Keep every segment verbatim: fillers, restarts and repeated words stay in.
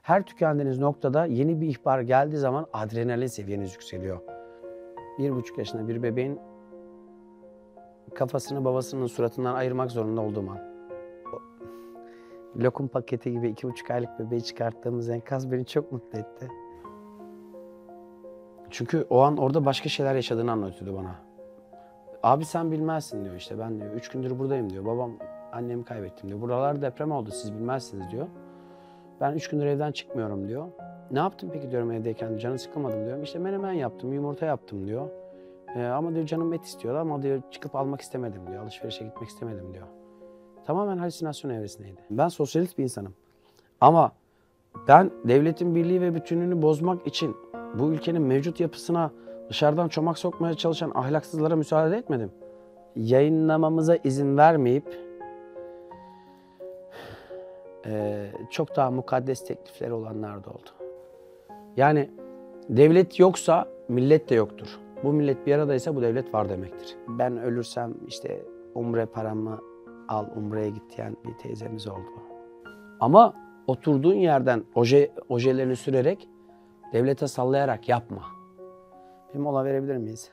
Her tükendiğiniz noktada yeni bir ihbar geldiği zaman adrenalin seviyeniz yükseliyor. Bir buçuk yaşında bir bebeğin kafasını babasının suratından ayırmak zorunda olduğum an. Lokum paketi gibi iki buçuk aylık bebeği çıkarttığımız enkaz beni çok mutlu etti. Çünkü o an orada başka şeyler yaşadığını anlatıyordu bana. Abi sen bilmezsin diyor, işte ben diyor üç gündür buradayım diyor. Babam annemi kaybettim diyor. Buralar deprem oldu, siz bilmezsiniz diyor. Ben üç gündür evden çıkmıyorum diyor. Ne yaptın peki diyorum evdeyken, canı sıkılmadım diyorum. İşte menemen yaptım, yumurta yaptım diyor. Ee, ama diyor canım et istiyordu ama diyor çıkıp almak istemedim diyor. Alışverişe gitmek istemedim diyor. Tamamen halüsinasyon evresindeydi. Ben sosyalist bir insanım. Ama ben devletin birliği ve bütünlüğünü bozmak için bu ülkenin mevcut yapısına dışarıdan çomak sokmaya çalışan ahlaksızlara müsaade etmedim. Yayınlamamıza izin vermeyip e, çok daha mukaddes teklifleri olanlar da oldu. Yani devlet yoksa millet de yoktur. Bu millet bir aradaysa bu devlet var demektir. Ben ölürsem işte umre paramı al umreye git diyen bir teyzemiz oldu. Ama oturduğun yerden oje, ojelerini sürerek devlete sallayarak yapma. Bir mola verebilir miyiz?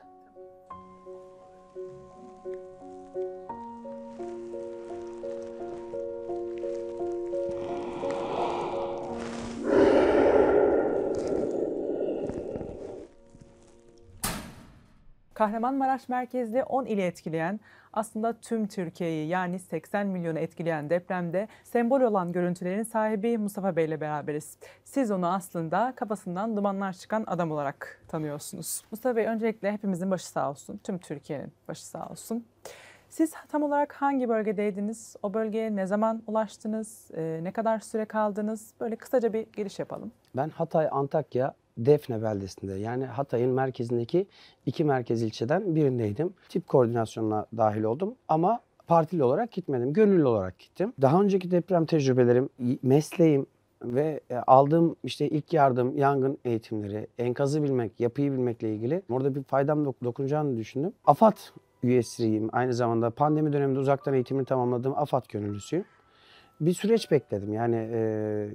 Kahramanmaraş merkezli on ili etkileyen, aslında tüm Türkiye'yi yani seksen milyonu etkileyen depremde sembol olan görüntülerin sahibi Mustafa Bey ile beraberiz. Siz onu aslında kafasından dumanlar çıkan adam olarak tanıyorsunuz. Mustafa Bey, öncelikle hepimizin başı sağ olsun, tüm Türkiye'nin başı sağ olsun. Siz tam olarak hangi bölgedeydiniz? O bölgeye ne zaman ulaştınız? Ne kadar süre kaldınız? Böyle kısaca bir giriş yapalım. Ben Hatay, Antakya, Defne beldesinde, yani Hatay'ın merkezindeki iki merkez ilçeden birindeydim. Tip koordinasyonuna dahil oldum ama partili olarak gitmedim, gönüllü olarak gittim. Daha önceki deprem tecrübelerim, mesleğim ve aldığım işte ilk yardım, yangın eğitimleri, enkazı bilmek, yapıyı bilmekle ilgili orada bir faydam dokunacağını düşündüm. AFAD üyesiyim. Aynı zamanda pandemi döneminde uzaktan eğitimini tamamladığım AFAD gönüllüsüyüm. Bir süreç bekledim. Yani e,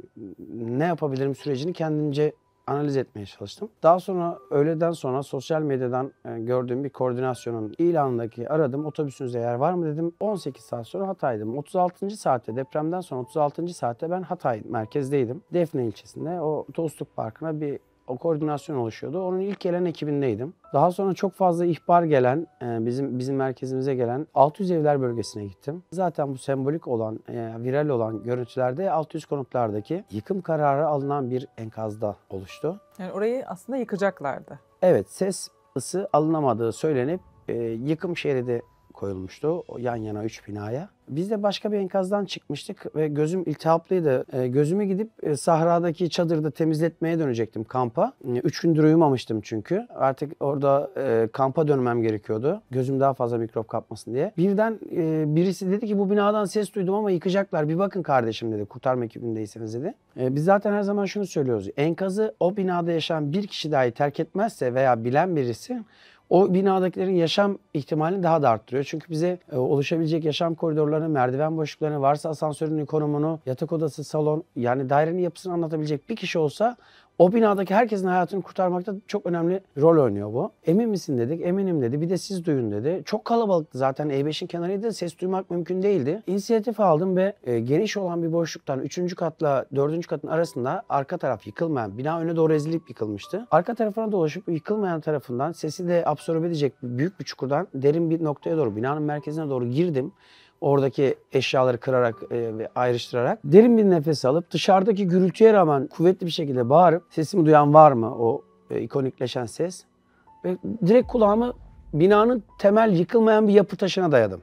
ne yapabilirim sürecini kendimce analiz etmeye çalıştım. Daha sonra öğleden sonra sosyal medyadan e, gördüğüm bir koordinasyonun ilanındaki aradım. Otobüsünüzde yer var mı dedim. on sekiz saat sonra Hatay'dım. otuz altıncı saatte, depremden sonra otuz altıncı saatte ben Hatay merkezdeydim. Defne ilçesinde o Dostluk Parkı'na bir o koordinasyon oluşuyordu. Onun ilk gelen ekibindeydim. Daha sonra çok fazla ihbar gelen, bizim bizim merkezimize gelen altı yüz evler bölgesine gittim. Zaten bu sembolik olan, viral olan görüntülerde altı yüz konutlardaki yıkım kararı alınan bir enkazda oluştu. Yani orayı aslında yıkacaklardı. Evet, ses ısı alınamadığı söylenip yıkım şeridi koyulmuştu o yan yana üç binaya. Biz de başka bir enkazdan çıkmıştık ve gözüm iltihaplıydı. E, gözümü gidip e, sahradaki çadırda temizletmeye dönecektim kampa. E, üç gündür uyumamıştım çünkü. Artık orada e, kampa dönmem gerekiyordu. Gözüm daha fazla mikrop kapmasın diye. Birden e, birisi dedi ki bu binadan ses duydum ama yıkacaklar. Bir bakın kardeşim dedi. Kurtarma ekibindeyseniz dedi. E, biz zaten her zaman şunu söylüyoruz. Enkazı o binada yaşayan bir kişi dahi terk etmezse veya bilen birisi o binadakilerin yaşam ihtimalini daha da arttırıyor. Çünkü bize e, oluşabilecek yaşam koridorlarını, merdiven boşluklarını, varsa asansörünün konumunu, yatak odası, salon, yani dairenin yapısını anlatabilecek bir kişi olsa o binadaki herkesin hayatını kurtarmakta çok önemli rol oynuyor bu. Emin misin dedik. Eminim dedi. Bir de siz duyun dedi. Çok kalabalıktı zaten. E beşin kenarıydı. Ses duymak mümkün değildi. İnisiyatif aldım ve e, geniş olan bir boşluktan üçüncü katla dördüncü katın arasında arka taraf yıkılmayan, bina öne doğru ezilip yıkılmıştı. Arka tarafına dolaşıp yıkılmayan tarafından sesi de absorbe edecek büyük bir çukurdan derin bir noktaya doğru, binanın merkezine doğru girdim. Oradaki eşyaları kırarak e, ve ayrıştırarak derin bir nefes alıp dışarıdaki gürültüye rağmen kuvvetli bir şekilde bağırıp sesimi duyan var mı, o e, ikonikleşen ses, ve direkt kulağımı binanın temel yıkılmayan bir yapı taşına dayadım.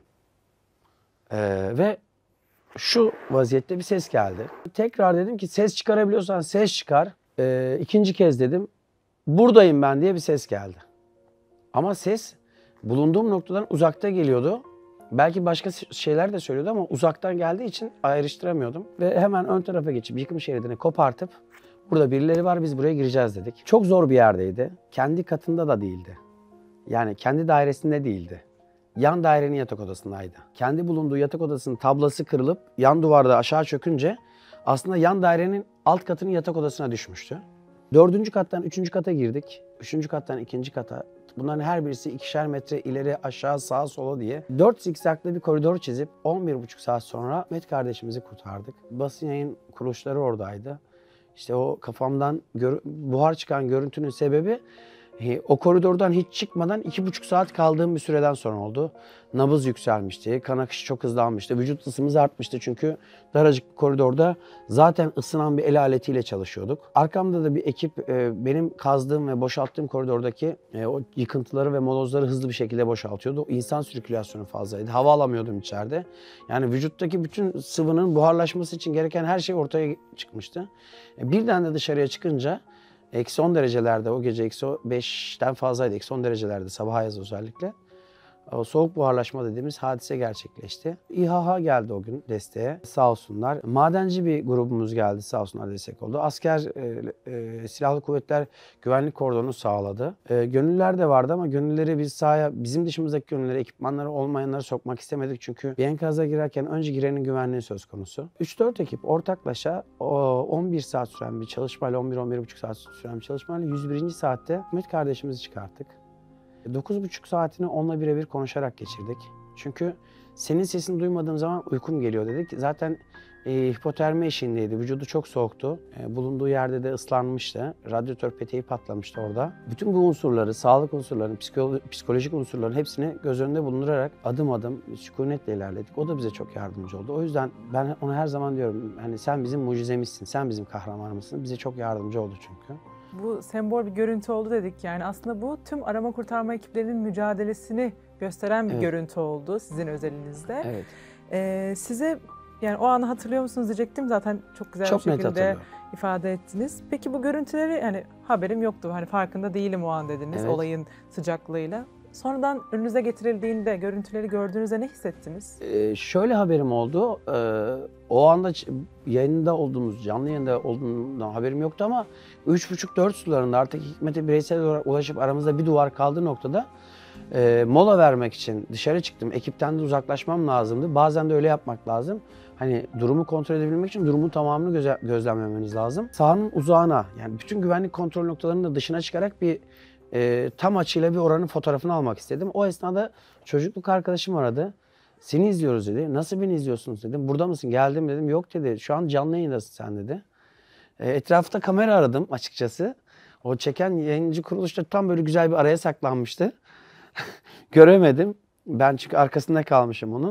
E, ve şu vaziyette bir ses geldi. Tekrar dedim ki ses çıkarabiliyorsan ses çıkar. E, ikinci kez dedim buradayım ben diye bir ses geldi. Ama ses bulunduğum noktadan uzakta geliyordu. Belki başka şeyler de söylüyordu ama uzaktan geldiği için ayrıştıramıyordum. Ve hemen ön tarafa geçip yıkım şeridini kopartıp burada birileri var, biz buraya gireceğiz dedik. Çok zor bir yerdeydi. Kendi katında da değildi. Yani kendi dairesinde değildi. Yan dairenin yatak odasındaydı. Kendi bulunduğu yatak odasının tablası kırılıp yan duvarda aşağı çökünce aslında yan dairenin alt katının yatak odasına düşmüştü. Dördüncü kattan üçüncü kata girdik. Üçüncü kattan ikinci kata. Bunların her birisi ikişer metre ileri aşağı sağa sola diye dört zikzaklı bir koridor çizip on bir buçuk saat sonra Ahmet kardeşimizi kurtardık. Basın yayın kuruluşları oradaydı. İşte o kafamdan buhar çıkan görüntünün sebebi o koridordan hiç çıkmadan iki buçuk saat kaldığım bir süreden sonra oldu. Nabız yükselmişti, kan akışı çok hızlanmıştı, vücut ısımız artmıştı çünkü daracık bir koridorda zaten ısınan bir el aletiyle çalışıyorduk. Arkamda da bir ekip benim kazdığım ve boşalttığım koridordaki o yıkıntıları ve molozları hızlı bir şekilde boşaltıyordu. İnsan sirkülasyonu fazlaydı, hava alamıyordum içeride. Yani vücuttaki bütün sıvının buharlaşması için gereken her şey ortaya çıkmıştı. Birden de dışarıya çıkınca eksi on derecelerde, o gece eksi beşten fazlaydı, eksi on derecelerde sabah ayazı özellikle. O soğuk buharlaşma dediğimiz hadise gerçekleşti. İHA geldi o gün desteğe, sağ olsunlar. Madenci bir grubumuz geldi, sağ olsunlar, destek oldu. Asker, e, e, silahlı kuvvetler güvenlik kordonu sağladı. E, gönüllüler de vardı ama gönüllüleri biz sahaya, bizim dışımızdaki gönüllüleri, ekipmanları olmayanları sokmak istemedik. Çünkü bir enkaza girerken önce girenin güvenliği söz konusu. üç dört ekip ortaklaşa on bir saat süren bir çalışmayla, on bir on bir buçuk saat süren bir çalışmayla yüz birinci saatte Ahmet kardeşimizi çıkarttık. dokuz buçuk saatini onunla birebir konuşarak geçirdik. Çünkü senin sesini duymadığım zaman uykum geliyor dedik. Zaten e, hipotermi eşiğindeydi. Vücudu çok soğuktu. E, bulunduğu yerde de ıslanmıştı. Radyatör peteği patlamıştı orada. Bütün bu unsurları, sağlık unsurlarını, psikolo psikolojik unsurların hepsini göz önünde bulundurarak adım adım sükunetle ilerledik. O da bize çok yardımcı oldu. O yüzden ben ona her zaman diyorum, hani sen bizim mucizemizsin, sen bizim kahramanımızsın. Bize çok yardımcı oldu çünkü. Bu sembol bir görüntü oldu dedik, yani aslında bu tüm arama kurtarma ekiplerinin mücadelesini gösteren bir Evet. görüntü oldu sizin özelinizde. Evet. Ee, size yani o anı hatırlıyor musunuz diyecektim, zaten çok güzel Çok bir net şekilde hatırlıyorum. ifade ettiniz. Peki bu görüntüleri, hani haberim yoktu, hani farkında değilim o an dediniz, Evet. olayın sıcaklığıyla. Sonradan önünüze getirildiğinde görüntüleri gördüğünüzde ne hissettiniz? Ee, şöyle haberim oldu. Ee, o anda yayında olduğumuz, canlı yayında olduğundan haberim yoktu ama üç buçuk dört sularında artık Hikmet'e bireysel olarak ulaşıp aramızda bir duvar kaldığı noktada e, mola vermek için dışarı çıktım. Ekipten de uzaklaşmam lazımdı. Bazen de öyle yapmak lazım. Hani durumu kontrol edebilmek için durumun tamamını göze, gözlemlemeniz lazım. Sahanın uzağına, yani bütün güvenlik kontrol noktalarının da dışına çıkarak bir e, tam açıyla bir oranın fotoğrafını almak istedim. O esnada çocukluk arkadaşım aradı. Seni izliyoruz dedi. Nasıl beni izliyorsunuz dedim. Burada mısın? Geldim dedim. Yok dedi. Şu an canlı yayındasın sen dedi. E, etrafta kamera aradım açıkçası. O çeken yayıncı kuruluşta tam böyle güzel bir araya saklanmıştı. Göremedim. Ben çünkü arkasında kalmışım onun.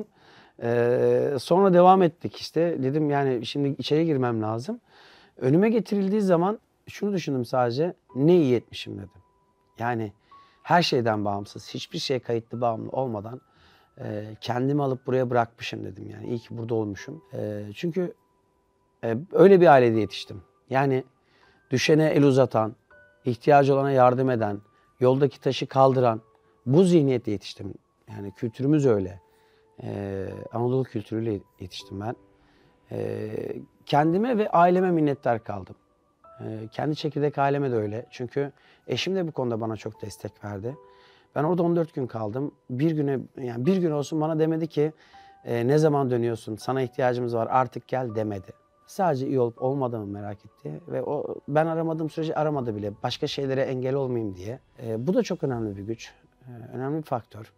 E, sonra devam ettik işte. Dedim yani şimdi içeri girmem lazım. Önüme getirildiği zaman şunu düşündüm sadece. Ne iyi etmişim dedim. Yani her şeyden bağımsız, hiçbir şeye kayıtlı bağımlı olmadan e, kendimi alıp buraya bırakmışım dedim. Yani iyi ki burada olmuşum. E, çünkü e, öyle bir ailede yetiştim. Yani düşene el uzatan, ihtiyacı olana yardım eden, yoldaki taşı kaldıran, bu zihniyetle yetiştim. Yani kültürümüz öyle. E, Anadolu kültürüyle yetiştim ben. E, kendime ve aileme minnettar kaldım. E, kendi çekirdek aileme de öyle. Çünkü eşim de bu konuda bana çok destek verdi. Ben orada on dört gün kaldım. Bir güne, yani bir gün olsun bana demedi ki e, ne zaman dönüyorsun, sana ihtiyacımız var, artık gel demedi. Sadece iyi olup olmadığımı merak etti ve o ben aramadığım sürece aramadı bile. Başka şeylere engel olmayayım diye. E, bu da çok önemli bir güç, e, önemli bir faktör.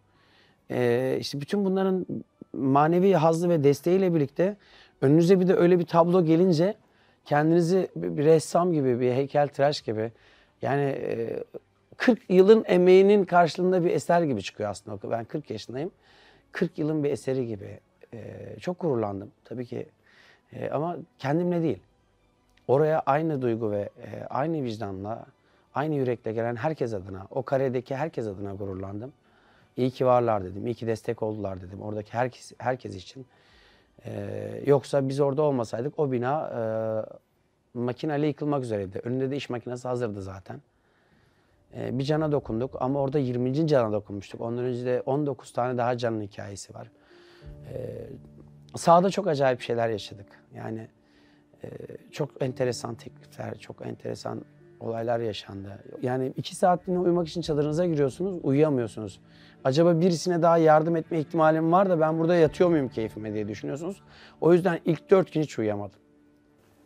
E, işte bütün bunların manevi hazzı ve desteğiyle birlikte önünüze bir de öyle bir tablo gelince kendinizi bir ressam gibi, bir heykeltıraş gibi, yani kırk yılın emeğinin karşılığında bir eser gibi çıkıyor aslında. Ben kırk yaşındayım. kırk yılın bir eseri gibi. Çok gururlandım tabii ki. Ama kendimle değil. Oraya aynı duygu ve aynı vicdanla, aynı yürekle gelen herkes adına, o karedeki herkes adına gururlandım. İyi ki varlar dedim, iyi ki destek oldular dedim. Oradaki herkes, herkes için. Ee, yoksa biz orada olmasaydık o bina e, makineyle yıkılmak üzereydi. Önünde de iş makinesi hazırdı zaten. Ee, bir cana dokunduk ama orada yirminci cana dokunmuştuk. Ondan önce de on dokuz tane daha canın hikayesi var. Ee, sahada çok acayip şeyler yaşadık. Yani e, çok enteresan teklifler, çok enteresan olaylar yaşandı. Yani iki saatliğine uyumak için çadırınıza giriyorsunuz, uyuyamıyorsunuz. Acaba birisine daha yardım etme ihtimalim var da ben burada yatıyor muyum keyfime diye düşünüyorsunuz. O yüzden ilk dört gün hiç uyuyamadım.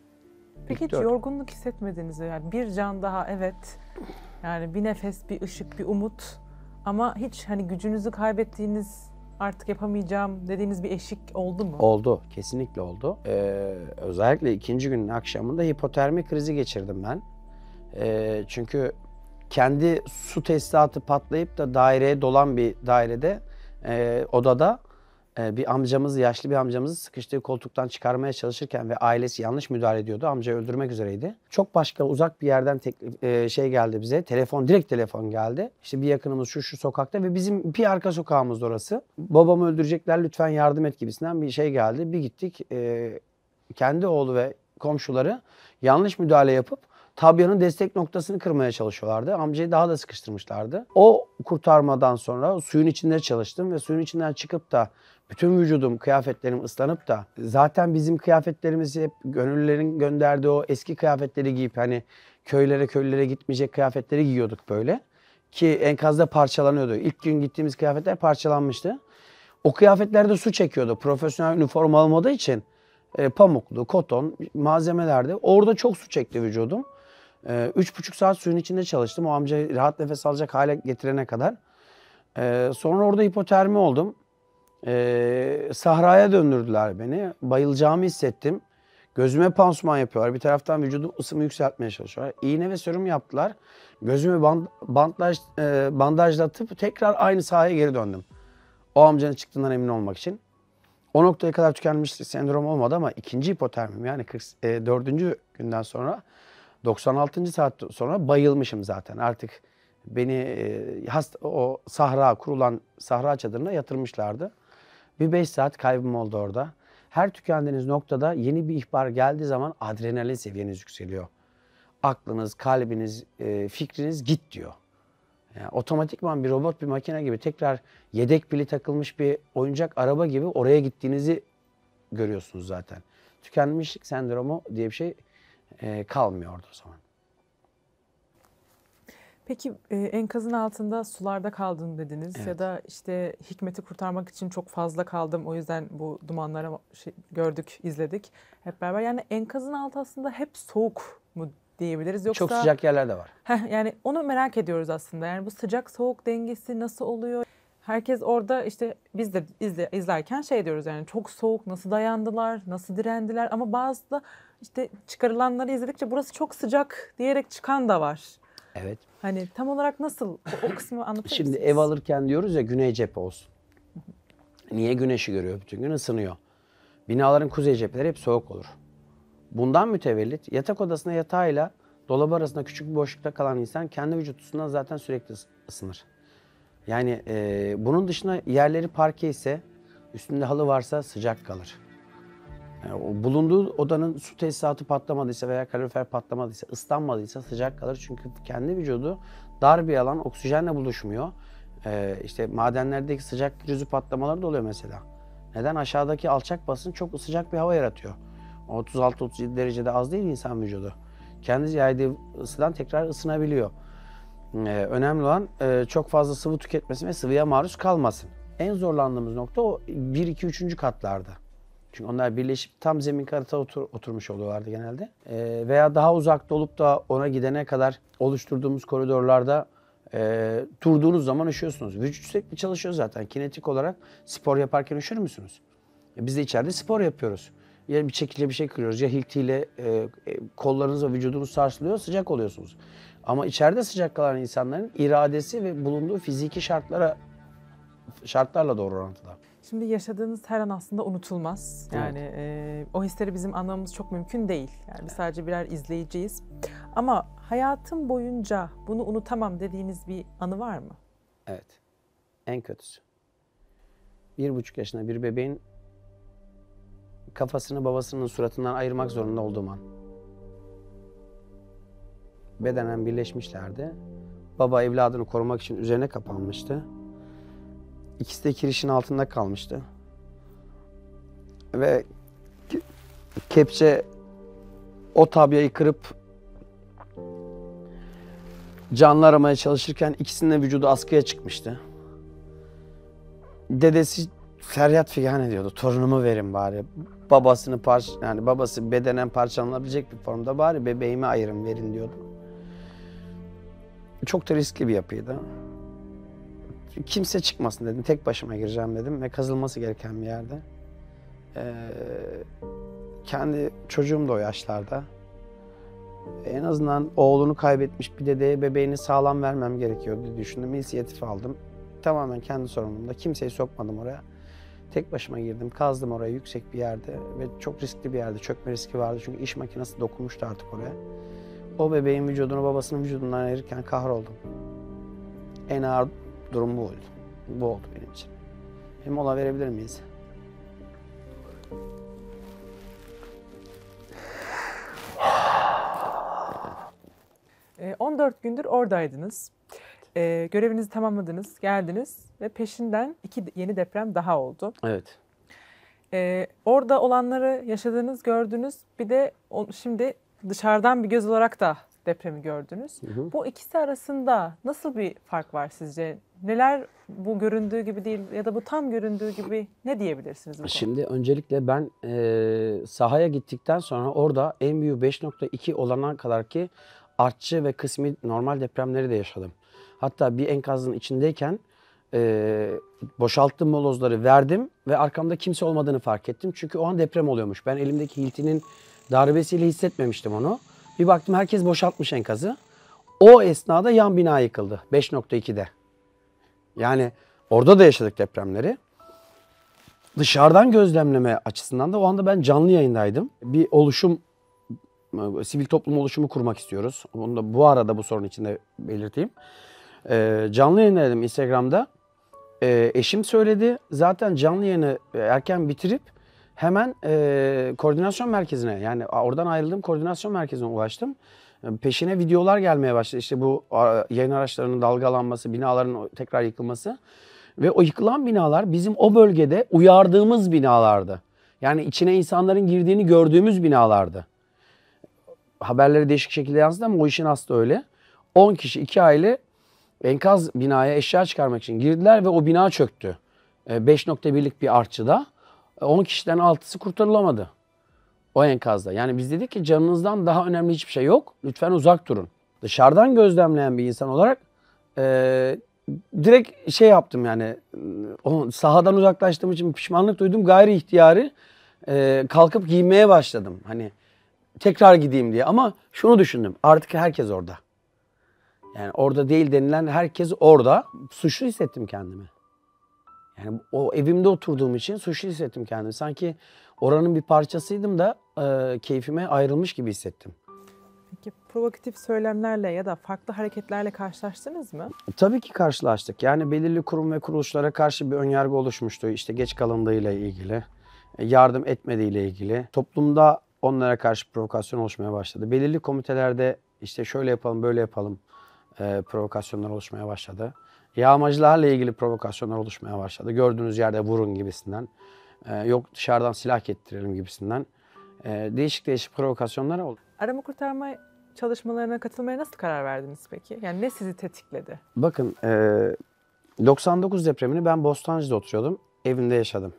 Peki hiç dört. yorgunluk hissetmediniz mi? Yani bir can daha, evet. Yani bir nefes, bir ışık, bir umut. Ama hiç hani gücünüzü kaybettiğiniz, artık yapamayacağım dediğiniz bir eşik oldu mu? Oldu. Kesinlikle oldu. Ee, özellikle ikinci günün akşamında hipotermi krizi geçirdim ben. Ee, çünkü kendi su tesisatı patlayıp da daireye dolan bir dairede e, odada e, bir amcamız, yaşlı bir amcamızı sıkıştığı koltuktan çıkarmaya çalışırken ve ailesi yanlış müdahale ediyordu. Amcayı öldürmek üzereydi. Çok başka uzak bir yerden teklif, e, şey geldi bize. Telefon, direkt telefon geldi. İşte bir yakınımız şu şu sokakta ve bizim bir arka sokağımız orası. Babamı öldürecekler, lütfen yardım et gibisinden bir şey geldi. Bir gittik. E, kendi oğlu ve komşuları yanlış müdahale yapıp tabyanın destek noktasını kırmaya çalışıyorlardı. Amcayı daha da sıkıştırmışlardı. O kurtarmadan sonra suyun içinde çalıştım ve suyun içinden çıkıp da bütün vücudum, kıyafetlerim ıslanıp da zaten bizim kıyafetlerimizi hep gönüllülerin gönderdiği o eski kıyafetleri giyip hani köylere köylere gitmeyecek kıyafetleri giyiyorduk böyle. Ki enkazda parçalanıyordu. İlk gün gittiğimiz kıyafetler parçalanmıştı. O kıyafetlerde su çekiyordu. Profesyonel üniforma olmadığı için e, pamuklu, koton malzemelerdi. Orada çok su çekti vücudum. E, üç buçuk saat suyun içinde çalıştım. O amcayı rahat nefes alacak hale getirene kadar. E, sonra orada hipotermi oldum. E, sahraya döndürdüler beni. Bayılacağımı hissettim. Gözüme pansuman yapıyorlar. Bir taraftan vücudum ısımı yükseltmeye çalışıyorlar. İğne ve serum yaptılar. Gözümü band, bandaj, e, bandajlatıp tekrar aynı sahaya geri döndüm. O amcanın çıktığından emin olmak için. O noktaya kadar tükenmişlik sendrom olmadı ama ikinci hipotermim yani kırk dördüncü günden sonra doksan altıncı saat sonra bayılmışım zaten. Artık beni e, hasta, o sahra kurulan sahra çadırına yatırmışlardı. Bir beş saat kaybım oldu orada. Her tükendiğiniz noktada yeni bir ihbar geldiği zaman adrenalin seviyeniz yükseliyor. Aklınız, kalbiniz, e, fikriniz git diyor. Yani otomatikman bir robot, bir makine gibi tekrar yedek pili takılmış bir oyuncak araba gibi oraya gittiğinizi görüyorsunuz zaten. Tükenmişlik sendromu diye bir şey e, kalmıyor orada o zaman. Peki e, enkazın altında sularda kaldın dediniz Evet. ya da işte Hikmet'i kurtarmak için çok fazla kaldım, o yüzden bu dumanları şey, gördük, izledik hep beraber. Yani enkazın altı aslında hep soğuk mu diyebiliriz yoksa? Çok sıcak yerler de var. Heh, yani onu merak ediyoruz aslında. Yani bu sıcak soğuk dengesi nasıl oluyor? Herkes orada işte biz de izle, izlerken şey diyoruz yani çok soğuk, nasıl dayandılar, nasıl direndiler, ama bazı da işte çıkarılanları izledikçe burası çok sıcak diyerek çıkan da var. Evet. Hani tam olarak nasıl o, o kısmı anlatır Şimdi mısınız? ev alırken diyoruz ya güney cephe olsun. Niye? Güneşi görüyor, bütün gün ısınıyor. Binaların kuzey cepheleri hep soğuk olur. Bundan mütevellit yatak odasında yatağıyla dolabı arasında küçük bir boşlukta kalan insan kendi vücut ısısından zaten sürekli ısınır. Yani e, bunun dışında yerleri parke ise, üstünde halı varsa sıcak kalır. Yani o bulunduğu odanın su tesisatı patlamadıysa veya kalorifer patlamadıysa, ıslanmadıysa sıcak kalır. Çünkü kendi vücudu dar bir alan, oksijenle buluşmuyor. Ee, işte madenlerdeki sıcak pürüzü patlamaları da oluyor mesela. Neden? Aşağıdaki alçak basınç çok sıcak bir hava yaratıyor. otuz altı otuz yedi derecede az değil insan vücudu. Kendi yaydığı ısıdan tekrar ısınabiliyor. Ee, önemli olan e, çok fazla sıvı tüketmesin ve sıvıya maruz kalmasın. En zorlandığımız nokta o bir iki üçüncü katlarda. Çünkü onlar birleşip tam zemin karata otur, oturmuş oluyorlardı genelde. Ee, veya daha uzakta olup da ona gidene kadar oluşturduğumuz koridorlarda e, durduğunuz zaman üşüyorsunuz. Vücut sürekli çalışıyor zaten. Kinetik olarak spor yaparken üşür müsünüz? E, biz de içeride spor yapıyoruz. Ya bir çekici bir şey kırıyoruz ya hiltiyle e, e, kollarınız ve vücudunuz sarsılıyor, sıcak oluyorsunuz. Ama içeride sıcak kalan insanların iradesi ve bulunduğu fiziki şartlara şartlarla doğru orantıda. Şimdi yaşadığınız her an aslında unutulmaz. Yani Evet. e, o hisleri bizim anlamamız çok mümkün değil. Yani biz sadece birer izleyiciyiz. Ama hayatım boyunca bunu unutamam dediğiniz bir anı var mı? Evet. En kötüsü. Bir buçuk yaşında bir bebeğin kafasını babasının suratından ayırmak zorunda olduğum an. Bedenen birleşmişlerdi. Baba evladını korumak için üzerine kapanmıştı. İkisi de kirişin altında kalmıştı. Ve kepçe o tabyayı kırıp canlı aramaya çalışırken ikisinin de vücudu askıya çıkmıştı. Dedesi feryat figan ediyordu. Torunumu verin bari. babasını parç yani babası bedenen parçalanabilecek bir formda bari bebeğime ayırın verin diyordu. Çok da riskli bir yapıydı. Kimse çıkmasın dedim. Tek başıma gireceğim dedim ve kazılması gereken bir yerde. Ee, kendi çocuğum da o yaşlarda. En azından oğlunu kaybetmiş bir dedeye bebeğini sağlam vermem gerekiyor diye düşündüm. İnisiyatif aldım. Tamamen kendi sorumluluğumda. Kimseyi sokmadım oraya. Tek başıma girdim. Kazdım oraya yüksek bir yerde ve çok riskli bir yerde. Çökme riski vardı çünkü iş makinesi dokunmuştu artık oraya. O bebeğin vücudunu babasının vücudundan ayırırken kahroldum. En ağır durum bu oldu. Bu oldu benim için. Bir mola verebilir miyiz? on dört gündür oradaydınız. Ee, görevinizi tamamladınız, geldiniz ve peşinden iki yeni deprem daha oldu. Evet. Ee, orada olanları yaşadınız, gördünüz. Bir de o, şimdi dışarıdan bir göz olarak da depremi gördünüz. Hı hı. Bu ikisi arasında nasıl bir fark var sizce? Neler bu göründüğü gibi değil ya da bu tam göründüğü gibi ne diyebilirsiniz bu konuda? Şimdi öncelikle ben e, sahaya gittikten sonra orada en büyük beş nokta iki olana kadar ki artçı ve kısmi normal depremleri de yaşadım. Hatta bir enkazın içindeyken e, boşalttım molozları verdim ve arkamda kimse olmadığını fark ettim. Çünkü o an deprem oluyormuş. Ben elimdeki hiltinin darbesiyle hissetmemiştim onu. Bir baktım herkes boşaltmış enkazı. O esnada yan bina yıkıldı beş nokta ikide. Yani orada da yaşadık depremleri. Dışarıdan gözlemleme açısından da o anda ben canlı yayındaydım. Bir oluşum, sivil toplum oluşumu kurmak istiyoruz. Onu da bu arada bu sorun içinde belirteyim. Ee, canlı yayındaydım Instagram'da. Ee, eşim söyledi. Zaten canlı yayını erken bitirip hemen e, koordinasyon merkezine yani oradan ayrıldım koordinasyon merkezine ulaştım. Peşine videolar gelmeye başladı. İşte bu yayın araçlarının dalgalanması, binaların tekrar yıkılması. Ve o yıkılan binalar bizim o bölgede uyardığımız binalardı. Yani içine insanların girdiğini gördüğümüz binalardı. Haberleri değişik şekilde yansıdı ama o işin aslı öyle. on kişi, iki aile enkaz binaya eşya çıkarmak için girdiler ve o bina çöktü. beş nokta birlik bir artçıda. on kişiden altısı kurtarılamadı o enkazda. Yani biz dedik ki canınızdan daha önemli hiçbir şey yok. Lütfen uzak durun. Dışarıdan gözlemleyen bir insan olarak e, direkt şey yaptım yani o sahadan uzaklaştığım için pişmanlık duydum. Gayri ihtiyari e, kalkıp giymeye başladım. Hani tekrar gideyim diye ama şunu düşündüm. Artık herkes orada. Yani orada değil denilen herkes orada. Suçlu hissettim kendimi. Yani o evimde oturduğum için suçlu hissettim kendimi. Sanki oranın bir parçasıydım da e, keyfime ayrılmış gibi hissettim. Peki provokatif söylemlerle ya da farklı hareketlerle karşılaştınız mı? Tabii ki karşılaştık. Yani belirli kurum ve kuruluşlara karşı bir önyargı oluşmuştu. İşte geç kalındığıyla ilgili, yardım etmediğiyle ilgili. Toplumda onlara karşı provokasyon oluşmaya başladı. Belirli komitelerde işte şöyle yapalım, böyle yapalım e, provokasyonlar oluşmaya başladı. Yağmacılarla ilgili provokasyonlar oluşmaya başladı. Gördüğünüz yerde vurun gibisinden. E, yok dışarıdan silah getirelim gibisinden. E, değişik değişik provokasyonlar oldu. Arama kurtarma çalışmalarına katılmaya nasıl karar verdiniz peki? Yani ne sizi tetikledi? Bakın e, doksan dokuz depremini ben Bostancı'da oturuyordum. Evimde yaşadım.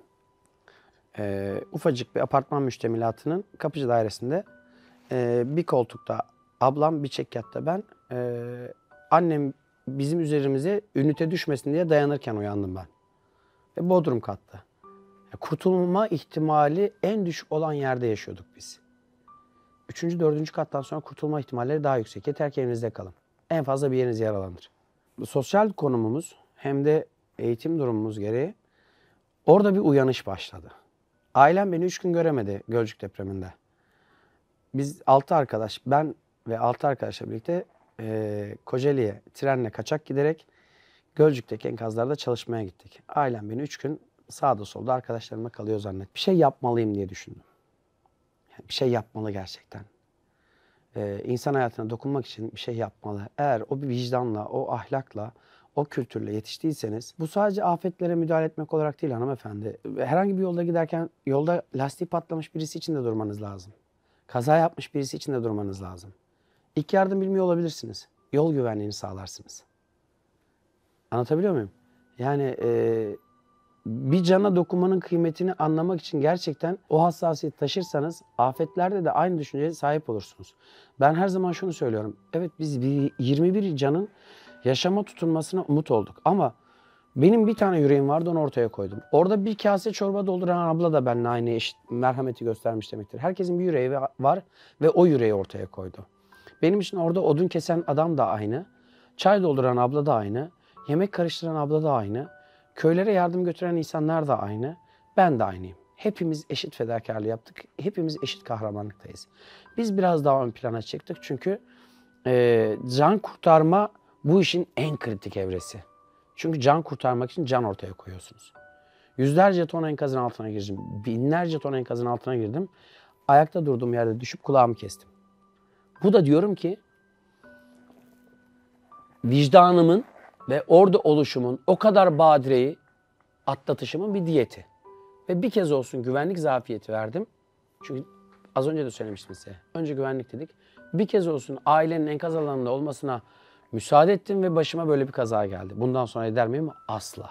E, ufacık bir apartman müştemilatının kapıcı dairesinde e, bir koltukta ablam, bir çekyatta ben. E, annem bizim üzerimize ünite düşmesin diye dayanırken uyandım ben. Ve bodrum kattı. Kurtulma ihtimali en düşük olan yerde yaşıyorduk biz. Üçüncü, dördüncü kattan sonra kurtulma ihtimalleri daha yüksek. Yeter ki evinizde kalın. En fazla bir yeriniz yaralanır. Sosyal konumumuz hem de eğitim durumumuz gereği orada bir uyanış başladı. Ailem beni üç gün göremedi Gölcük depreminde. Biz altı arkadaş, ben ve altı arkadaşla birlikte e, Kocaeli'ye trenle kaçak giderek Gölcük'teki enkazlarda çalışmaya gittik. Ailem beni üç gün sağda solda arkadaşlarıma kalıyor zannet. Bir şey yapmalıyım diye düşündüm. Yani bir şey yapmalı gerçekten. Ee, insan hayatına dokunmak için bir şey yapmalı. Eğer o bir vicdanla, o ahlakla, o kültürle yetiştiyseniz bu sadece afetlere müdahale etmek olarak değil hanımefendi. Herhangi bir yolda giderken yolda lastiği patlamış birisi için de durmanız lazım. Kaza yapmış birisi için de durmanız lazım. İlk yardım bilmiyor olabilirsiniz. Yol güvenliğini sağlarsınız. Anlatabiliyor muyum? Yani e, bir cana dokunmanın kıymetini anlamak için gerçekten o hassasiyeti taşırsanız afetlerde de aynı düşünceye sahip olursunuz. Ben her zaman şunu söylüyorum. Evet biz bir yirmi bir canın yaşama tutunmasına umut olduk ama benim bir tane yüreğim vardı, onu ortaya koydum. Orada bir kase çorba dolduran abla da benimle aynı eşit merhameti göstermiş demektir. Herkesin bir yüreği var ve o yüreği ortaya koydu. Benim için orada odun kesen adam da aynı, çay dolduran abla da aynı, yemek karıştıran abla da aynı, köylere yardım götüren insanlar da aynı, ben de aynıyım. Hepimiz eşit fedakarlığı yaptık, hepimiz eşit kahramanlıktayız. Biz biraz daha ön plana çıktık çünkü e, can kurtarma bu işin en kritik evresi. Çünkü can kurtarmak için can ortaya koyuyorsunuz. Yüzlerce ton enkazın altına girdim, binlerce ton enkazın altına girdim. Ayakta durduğum yerde düşüp kulağımı kestim. Bu da diyorum ki vicdanımın ve orada oluşumun o kadar badireyi atlatışımın bir diyeti. Ve bir kez olsun güvenlik zafiyeti verdim. Çünkü az önce de söylemiştim size. Önce güvenlik dedik. Bir kez olsun ailenin enkaz alanında olmasına müsaade ettim ve başıma böyle bir kaza geldi. Bundan sonra eder miyim? Asla.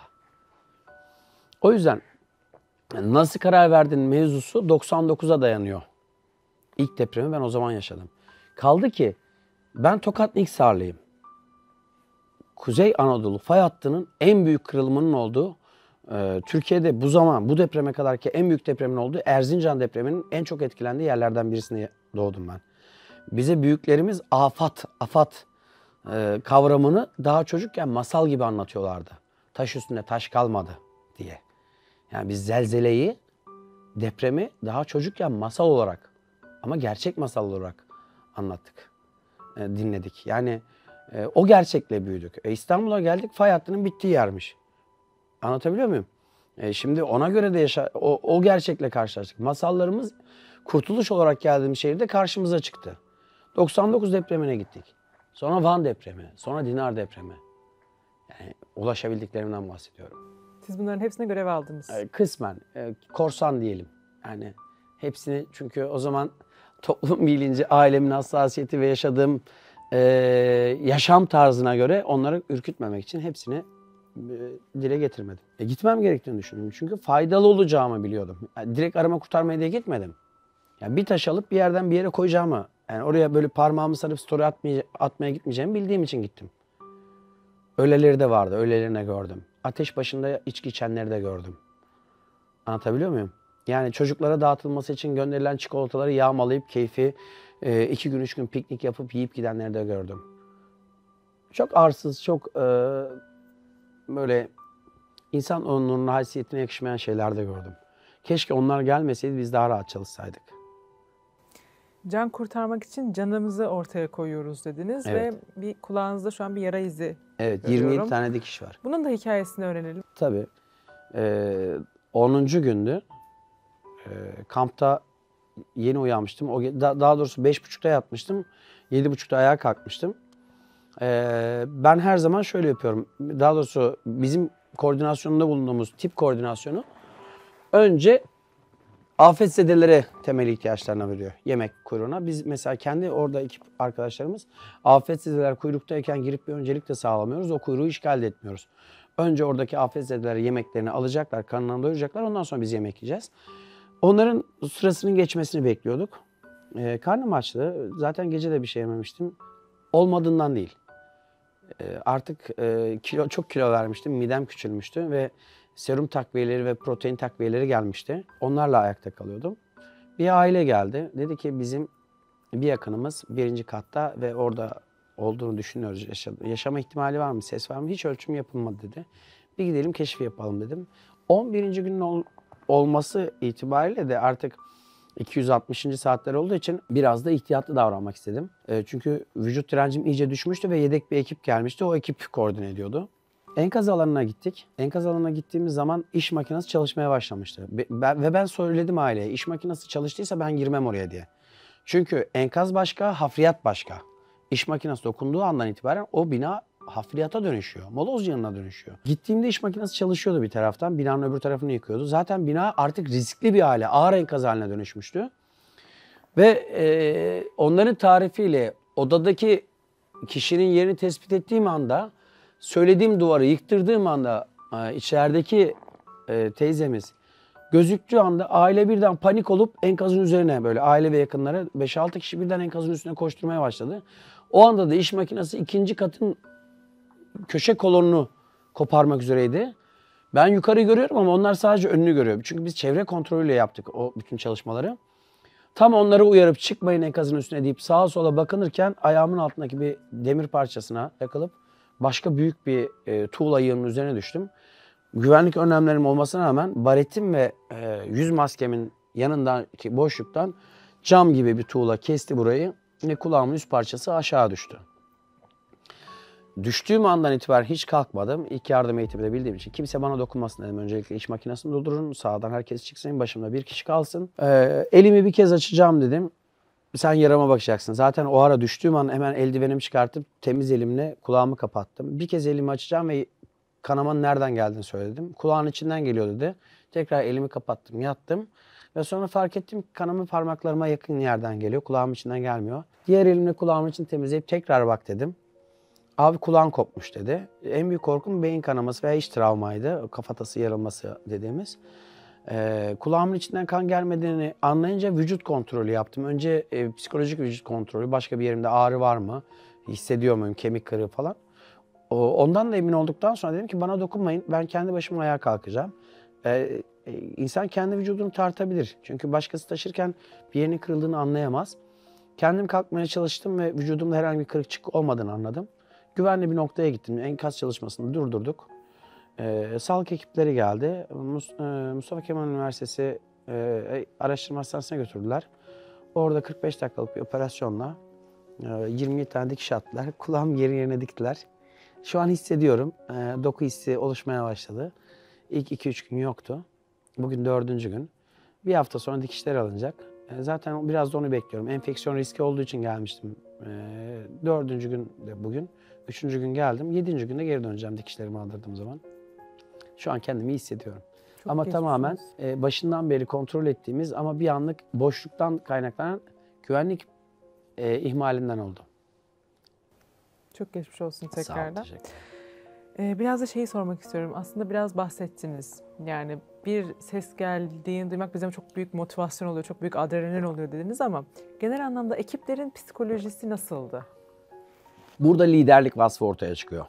O yüzden nasıl karar verdin mevzusu doksan dokuza dayanıyor. İlk depremi ben o zaman yaşadım. Kaldı ki ben Tokat Niksarlıyım. Kuzey Anadolu fay hattının en büyük kırılımının olduğu, e, Türkiye'de bu zaman bu depreme kadarki en büyük depremin olduğu Erzincan depreminin en çok etkilendiği yerlerden birisine doğdum ben. Bize büyüklerimiz afat, afat e, kavramını daha çocukken masal gibi anlatıyorlardı. Taş üstünde taş kalmadı diye. Yani biz zelzeleyi, depremi daha çocukken masal olarak ama gerçek masal olarak anlattık, e, dinledik. Yani e, o gerçekle büyüdük. E, İstanbul'a geldik, fay hattının bittiği yermiş. Anlatabiliyor muyum? E, şimdi ona göre de yaşa, o, o gerçekle karşılaştık. Masallarımız kurtuluş olarak geldiğimiz şehirde karşımıza çıktı. doksan dokuz depremine gittik. Sonra Van depremi, sonra Dinar depremi. Yani ulaşabildiklerimden bahsediyorum. Siz bunların hepsine görev aldınız. E, kısmen, e, korsan diyelim. Yani hepsini, çünkü o zaman toplum bilinci, ailemin hassasiyeti ve yaşadığım e, yaşam tarzına göre onları ürkütmemek için hepsini e, dile getirmedim. E, gitmem gerektiğini düşündüm çünkü faydalı olacağımı biliyordum. Yani direkt arama kurtarmaya diye gitmedim. Yani bir taş alıp bir yerden bir yere koyacağımı, yani oraya böyle parmağımı sarıp story atmaya, atmaya gitmeyeceğimi bildiğim için gittim. Öyleleri de vardı, öylelerini gördüm. Ateş başında içki içenleri de gördüm. Anlatabiliyor muyum? Yani çocuklara dağıtılması için gönderilen çikolataları yağmalayıp keyfi e, iki gün üç gün piknik yapıp yiyip gidenleri de gördüm. Çok arsız, çok e, böyle insan onuruna, haysiyetine yakışmayan şeyler de gördüm. Keşke onlar gelmeseydi, biz daha rahat çalışsaydık. Can kurtarmak için canımızı ortaya koyuyoruz dediniz Evet. ve bir kulağınızda şu an bir yara izi. Evet, görüyorum. yirmi yedi tane dikiş var. Bunun da hikayesini öğrenelim. Tabii. Ee, onuncu gündü. Ee, kampta yeni uyanmıştım. O, da, daha doğrusu beş buçukta yatmıştım. Yedi buçukta ayağa kalkmıştım. Ee, ben her zaman şöyle yapıyorum. Daha doğrusu bizim koordinasyonunda bulunduğumuz tip koordinasyonu önce afetzedelere temel ihtiyaçlarına veriyor. Yemek kuyruğuna. Biz mesela kendi orada ekip arkadaşlarımız afetzedeler kuyruktayken girip bir öncelik de sağlamıyoruz. O kuyruğu işgal etmiyoruz. Önce oradaki afetzedeler yemeklerini alacaklar, karnlarını doyuracaklar. Ondan sonra biz yemek yiyeceğiz. Onların sırasının geçmesini bekliyorduk. Ee, karnım açtı. Zaten gece de bir şey yememiştim. Olmadığından değil. Ee, artık e, kilo çok kilo vermiştim. Midem küçülmüştü ve serum takviyeleri ve protein takviyeleri gelmişti. Onlarla ayakta kalıyordum. Bir aile geldi. Dedi ki bizim bir yakınımız birinci katta ve orada olduğunu düşünüyoruz. Yaşadı. Yaşama ihtimali var mı? Ses var mı? Hiç ölçüm yapılmadı dedi. Bir gidelim keşfi yapalım dedim. on birinci günün ol, olması itibariyle de artık iki yüz altmışıncı saatler olduğu için biraz da ihtiyatlı davranmak istedim. E, çünkü vücut direncim iyice düşmüştü ve yedek bir ekip gelmişti. O ekip koordine ediyordu. Enkaz alanına gittik. Enkaz alanına gittiğimiz zaman iş makinesi çalışmaya başlamıştı. Ben, ve ben söyledim aileye, iş makinesi çalıştıysa ben girmem oraya diye. Çünkü enkaz başka, hafriyat başka. İş makinesi dokunduğu andan itibaren o bina hafriyata dönüşüyor. Moloz yanına dönüşüyor. Gittiğimde iş makinesi çalışıyordu bir taraftan. Binanın öbür tarafını yıkıyordu. Zaten bina artık riskli bir hale, ağır enkaz haline dönüşmüştü. Ve e, onların tarifiyle odadaki kişinin yerini tespit ettiğim anda, söylediğim duvarı yıktırdığım anda içerideki e, teyzemiz gözüktüğü anda aile birden panik olup enkazın üzerine, böyle aile ve yakınları beş altı kişi birden enkazın üstüne koşturmaya başladı. O anda da iş makinesi ikinci katın köşe kolonunu koparmak üzereydi. Ben yukarı görüyorum ama onlar sadece önünü görüyor. Çünkü biz çevre kontrolüyle yaptık o bütün çalışmaları. Tam onları uyarıp çıkmayın enkazın üstüne deyip sağa sola bakınırken ayağımın altındaki bir demir parçasına takılıp başka büyük bir e, tuğla yığının üzerine düştüm. Güvenlik önlemlerim olmasına rağmen baretim ve e, yüz maskemin yanındaki boşluktan cam gibi bir tuğla kesti burayı ve kulağımın üst parçası aşağı düştü. Düştüğüm andan itibaren hiç kalkmadım. İlk yardım eğitimi de bildiğim için kimse bana dokunmasın dedim. Öncelikle iş makinesini durdurun. Sağdan herkes çıksın. Başımda bir kişi kalsın. Ee, elimi bir kez açacağım dedim. Sen yarama bakacaksın. Zaten o ara düştüğüm an hemen eldivenimi çıkartıp temiz elimle kulağımı kapattım. Bir kez elimi açacağım ve kanamanın nereden geldiğini söyledim. Kulağın içinden geliyor dedi. Tekrar elimi kapattım, yattım. Ve sonra fark ettim ki kanama parmaklarıma yakın yerden geliyor. Kulağımın içinden gelmiyor. Diğer elimle kulağımın içini temizleyip tekrar bak dedim. Abi kulağın kopmuş dedi. En büyük korkum beyin kanaması veya iç travmaydı. Kafatası yarılması dediğimiz. Ee, kulağımın içinden kan gelmediğini anlayınca vücut kontrolü yaptım. Önce e, psikolojik vücut kontrolü. Başka bir yerimde ağrı var mı? Hissediyor muyum? Kemik kırığı falan. O, ondan da emin olduktan sonra dedim ki bana dokunmayın. Ben kendi başıma ayağa kalkacağım. Ee, e, insan kendi vücudunu tartabilir. Çünkü başkası taşırken bir yerinin kırıldığını anlayamaz. Kendim kalkmaya çalıştım ve vücudumda herhangi bir kırık çıkık olmadığını anladım. Güvenli bir noktaya gittim. Enkaz çalışmasını durdurduk. Ee, sağlık ekipleri geldi. Mus e, Mustafa Kemal Üniversitesi e, araştırma hastanesine götürdüler. Orada kırk beş dakikalık bir operasyonla e, yirmi yedi tane dikiş attılar. Kulağım yeri yerine diktiler. Şu an hissediyorum. E, doku hissi oluşmaya başladı. İlk iki üç gün yoktu. Bugün dördüncü gün. Bir hafta sonra dikişler alınacak. E, zaten biraz da onu bekliyorum. Enfeksiyon riski olduğu için gelmiştim. E, dördüncü gün de bugün. Üçüncü gün geldim. Yedinci günde geri döneceğim dikişlerimi aldırdığım zaman. Şu an kendimi iyi hissediyorum. Çok ama geçmiş tamamen olsun. e, başından beri kontrol ettiğimiz ama bir anlık boşluktan kaynaklanan güvenlik e, ihmalinden oldu. Çok geçmiş olsun Sağ ol, tekrardan. teşekkür ederim. Ee, biraz da şeyi sormak istiyorum. Aslında biraz bahsettiniz. Yani bir ses geldiğini duymak bize çok büyük motivasyon oluyor, çok büyük adrenalin oluyor dediniz ama genel anlamda ekiplerin psikolojisi nasıldı? Burada liderlik vasfı ortaya çıkıyor.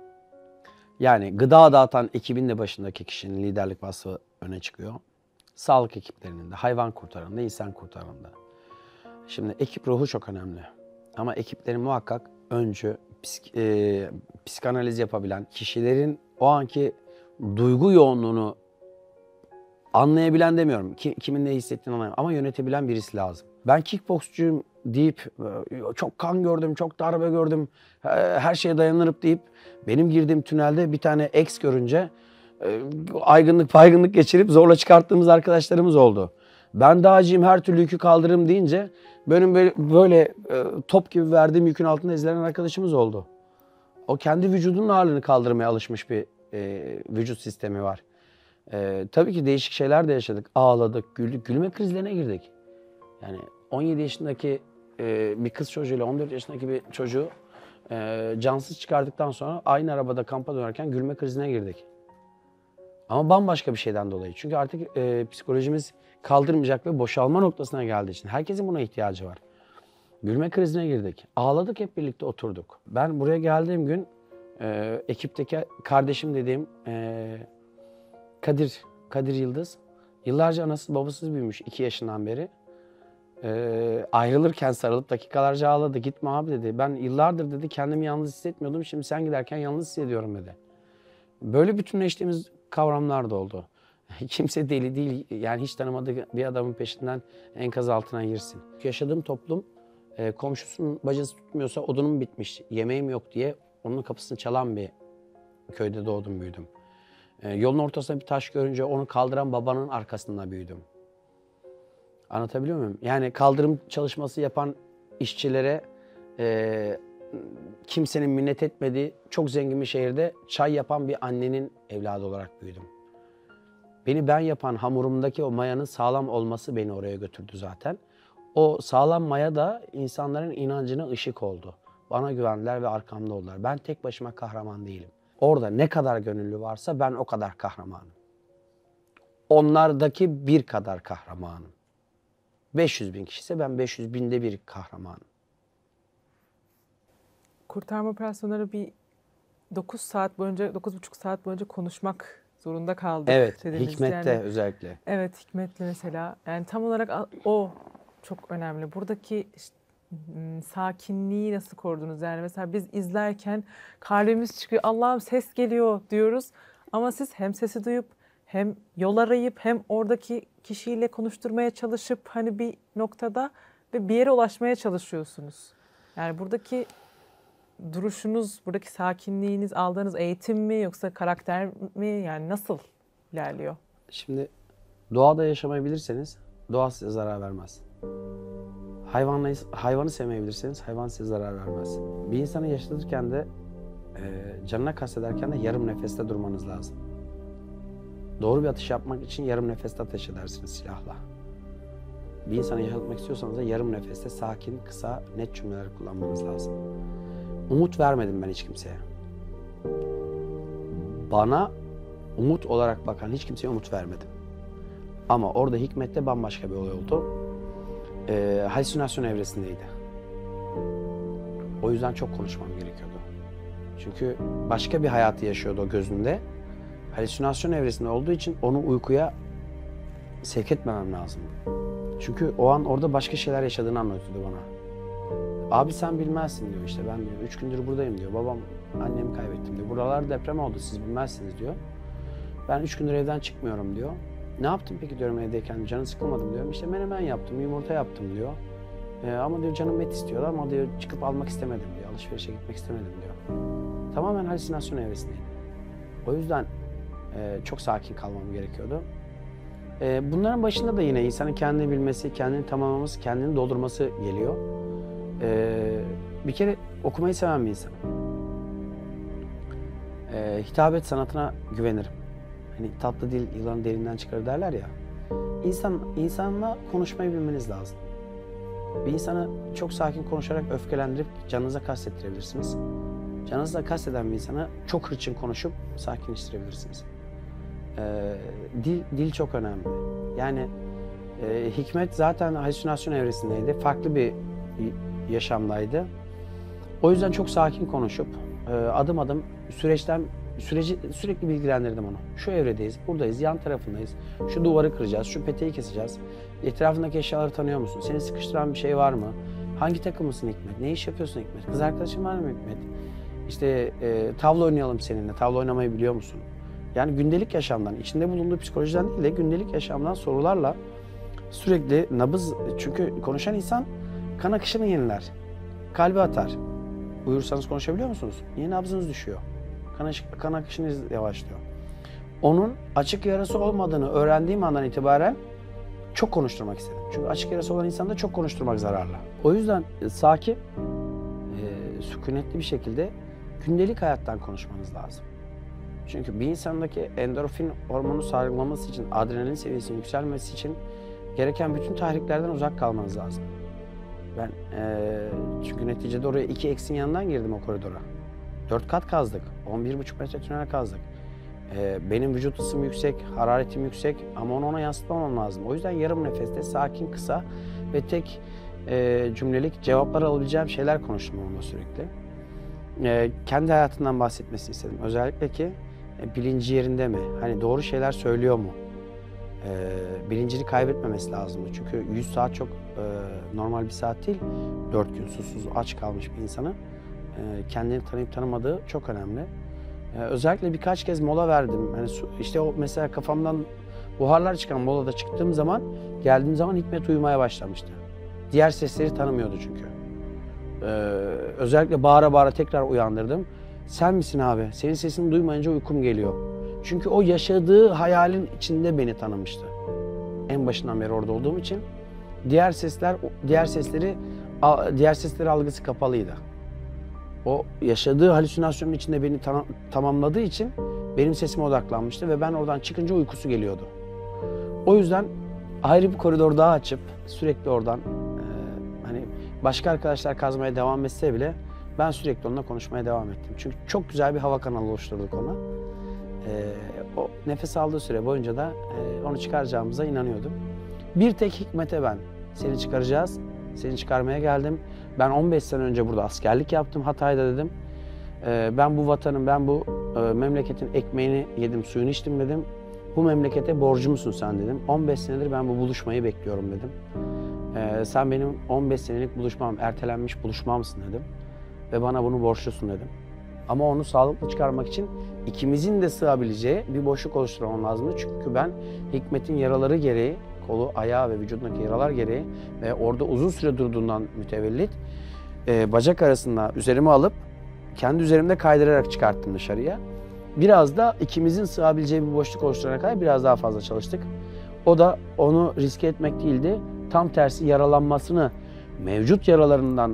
Yani gıda dağıtan ekibin de başındaki kişinin liderlik vasfı öne çıkıyor. Sağlık ekiplerinin de, hayvan kurtaranında, insan kurtaranında. Şimdi ekip ruhu çok önemli. Ama ekiplerin muhakkak öncü, psik, e, psikanaliz yapabilen, kişilerin o anki duygu yoğunluğunu anlayabilen demiyorum. Ki, kimin ne hissettiğini anlayamam ama yönetebilen birisi lazım. Ben kickboksçuyum deyip çok kan gördüm, çok darbe gördüm, her şeye dayanırım deyip benim girdiğim tünelde bir tane ex görünce aygınlık paygınlık geçirip zorla çıkarttığımız arkadaşlarımız oldu. Ben dağcıyım, her türlü yükü kaldırırım deyince benim böyle, böyle top gibi verdiğim yükün altında ezilen arkadaşımız oldu. O kendi vücudunun ağırlığını kaldırmaya alışmış bir e, vücut sistemi var. E, tabii ki değişik şeyler de yaşadık. Ağladık, güldük, gülme krizlerine girdik. Yani on yedi yaşındaki e, bir kız çocuğuyla on dört yaşındaki bir çocuğu e, cansız çıkardıktan sonra aynı arabada kampa dönerken gülme krizine girdik. Ama bambaşka bir şeyden dolayı. Çünkü artık e, psikolojimiz kaldırmayacak ve boşalma noktasına geldiği için. Herkesin buna ihtiyacı var. Gülme krizine girdik. Ağladık, hep birlikte oturduk. Ben buraya geldiğim gün e, ekipteki kardeşim dediğim e, Kadir, Kadir Yıldız. Yıllarca anasız babasız büyümüş iki yaşından beri. E, ayrılırken sarılıp dakikalarca ağladı. Gitme abi dedi. Ben yıllardır dedi kendimi yalnız hissetmiyordum. Şimdi sen giderken yalnız hissediyorum dedi. Böyle bütünleştiğimiz kavramlar da oldu. Kimse deli değil. Yani hiç tanımadığı bir adamın peşinden enkaz altına girsin. Yaşadığım toplum e, komşusunun bacası tutmuyorsa odunum bitmiş, yemeğim yok diye onun kapısını çalan bir köyde doğdum, büyüdüm. E, yolun ortasında bir taş görünce onu kaldıran babanın arkasında büyüdüm. Anlatabiliyor muyum? Yani kaldırım çalışması yapan işçilere e, kimsenin minnet etmediği çok zengin bir şehirde çay yapan bir annenin evladı olarak büyüdüm. Beni ben yapan hamurumdaki o mayanın sağlam olması beni oraya götürdü zaten. O sağlam maya da insanların inancına ışık oldu. Bana güvendiler ve arkamda oldular. Ben tek başıma kahraman değilim. Orada ne kadar gönüllü varsa ben o kadar kahramanım. onlardaki bir kadar kahramanım. beş yüz bin kişi ise ben beş yüz binde bir kahramanım. Kurtarma operasyonları bir dokuz saat boyunca, dokuz buçuk saat boyunca konuşmak zorunda kaldık. Evet, dediniz. Hikmet'te Yani, özellikle. evet, Hikmet'le mesela. Yani tam olarak o çok önemli. Buradaki işte, sakinliği nasıl korudunuz? Yani mesela biz izlerken kalbimiz çıkıyor, Allah'ım ses geliyor diyoruz. Ama siz hem sesi duyup hem yol arayıp hem oradaki kişiyle konuşturmaya çalışıp hani bir noktada ve bir yere ulaşmaya çalışıyorsunuz. Yani buradaki duruşunuz, buradaki sakinliğiniz, aldığınız eğitim mi yoksa karakter mi? Yani nasıl ilerliyor? Şimdi doğada yaşamayı bilirseniz doğa size zarar vermez. Hayvanla, hayvanı sevmeyebilirseniz hayvan size zarar vermez. Bir insanı yaşatırken de e, canına kastederken de yarım nefeste durmanız lazım. Doğru bir atış yapmak için yarım nefeste ateş edersiniz silahla. Bir insanı yaşatmak istiyorsanız da yarım nefeste sakin, kısa, net cümleler kullanmanız lazım. Umut vermedim ben hiç kimseye. Bana umut olarak bakan hiç kimseye umut vermedim. Ama orada Hikmet'te bambaşka bir olay oldu. Ee, halüsinasyon evresindeydi. O yüzden çok konuşmam gerekiyordu. Çünkü başka bir hayatı yaşıyordu o gözünde. Halüsinasyon evresinde olduğu için onu uykuya sevk etmemem lazım. Çünkü o an orada başka şeyler yaşadığını anlatıyordu bana. Abi sen bilmezsin diyor, işte ben diyor üç gündür buradayım diyor. Babam, annemi kaybettim diyor. Buralarda deprem oldu, siz bilmezsiniz diyor. Ben üç gündür evden çıkmıyorum diyor. Ne yaptın peki diyorum evdeyken, canın sıkılmadım diyorum. İşte menemen yaptım, yumurta yaptım diyor. Ee, ama diyor canım et istiyordu ama diyor çıkıp almak istemedim diyor. Alışverişe gitmek istemedim diyor. Tamamen halüsinasyon evresindeydi. O yüzden e, çok sakin kalmam gerekiyordu. E, bunların başında da yine insanın kendini bilmesi, kendini tamamlaması, kendini doldurması geliyor. E, bir kere okumayı seven bir insanım. E, hitabet sanatına güvenirim. Hani tatlı dil yılanı derinden çıkar derler ya. İnsan, insanla konuşmayı bilmeniz lazım. Bir insanı çok sakin konuşarak öfkelendirip canınıza kastettirebilirsiniz. Canınıza kasteden bir insanı çok hırçın konuşup sakinleştirebilirsiniz. Ee, dil, dil çok önemli. Yani e, Hikmet zaten halüsinasyon evresindeydi. Farklı bir yaşamdaydı. O yüzden çok sakin konuşup e, adım adım süreçten süreci sürekli bilgilendirdim onu. Şu evredeyiz, buradayız, yan tarafındayız. Şu duvarı kıracağız, şu peteği keseceğiz. Etrafındaki eşyaları tanıyor musun? Seni sıkıştıran bir şey var mı? Hangi takımısın Hikmet? Ne iş yapıyorsun Hikmet? Kız arkadaşın var mı Hikmet? İşte e, tavla oynayalım seninle. Tavla oynamayı biliyor musun? Yani gündelik yaşamdan, içinde bulunduğu psikolojiden değil de gündelik yaşamdan sorularla sürekli nabız, çünkü konuşan insan kan akışını yeniler. Kalbi atar. Uyursanız konuşabiliyor musunuz? Yine nabzınız düşüyor. Kan, kan akışınız yavaşlıyor. Onun açık yarası olmadığını öğrendiğim andan itibaren çok konuşturmak istedim. Çünkü açık yarası olan insanda çok konuşturmak zararlı. O yüzden sakin, e, sükunetli bir şekilde gündelik hayattan konuşmanız lazım. Çünkü bir insandaki endorfin hormonu salgılaması için, adrenalin seviyesinin yükselmesi için gereken bütün tahriklerden uzak kalmanız lazım. Ben e, çünkü neticede oraya iki eksin yanından girdim o koridora. Dört kat kazdık, on bir buçuk metre tünel kazdık. E, benim vücut ısım yüksek, hararetim yüksek ama onu ona yansıtmamam lazım. O yüzden yarım nefeste, sakin, kısa ve tek e, cümlelik cevaplar alabileceğim şeyler konuştum onunla sürekli. E, kendi hayatından bahsetmesini istedim. Özellikle ki e, bilinci yerinde mi? Hani doğru şeyler söylüyor mu? E, bilincini kaybetmemesi lazımdı. Çünkü yüz saat çok e, normal bir saat değil. dört gün susuz, aç kalmış bir insanı e, kendini tanıyıp tanımadığı çok önemli. E, özellikle birkaç kez mola verdim. Yani su, işte o mesela kafamdan buharlar çıkan molada çıktığım zaman, geldiğim zaman Hikmet uyumaya başlamıştı. Diğer sesleri tanımıyordu çünkü. Ee, özellikle bağıra bağıra tekrar uyandırdım. Sen misin abi? Senin sesini duymayınca uykum geliyor. Çünkü o yaşadığı hayalin içinde beni tanımıştı. En başından beri orada olduğum için. Diğer sesler, diğer sesleri, diğer sesleri algısı kapalıydı. O yaşadığı halüsinasyonun içinde beni tam, tamamladığı için benim sesime odaklanmıştı ve ben oradan çıkınca uykusu geliyordu. O yüzden ayrı bir koridor daha açıp sürekli oradan e, hani başka arkadaşlar kazmaya devam etse bile ben sürekli onunla konuşmaya devam ettim. Çünkü çok güzel bir hava kanalı oluşturduk ona. E, o nefes aldığı süre boyunca da e, onu çıkaracağımıza inanıyordum. Bir tek Hikmet'e ben seni çıkaracağız, seni çıkarmaya geldim. Ben on beş sene önce burada askerlik yaptım Hatay'da dedim. E, ben bu vatanın, ben bu e, memleketin ekmeğini yedim, suyunu içtim dedim. Bu memlekete borcumsun sen dedim. on beş senedir ben bu buluşmayı bekliyorum dedim. E, sen benim on beş senelik buluşmam, ertelenmiş buluşmamsın dedim. Ve bana bunu borçlusun dedim. Ama onu sağlıklı çıkarmak için ikimizin de sığabileceği bir boşluk oluşturmam lazımdı. Çünkü ben Hikmet'in yaraları gereği, kolu, ayağı ve vücudundaki yaralar gereği ve orada uzun süre durduğundan mütevellit e, bacak arasında üzerime alıp kendi üzerimde kaydırarak çıkarttım dışarıya. Biraz da ikimizin sığabileceği bir boşluk oluşturana kadar biraz daha fazla çalıştık. O da onu riske etmek değildi. Tam tersi yaralanmasını mevcut yaralarından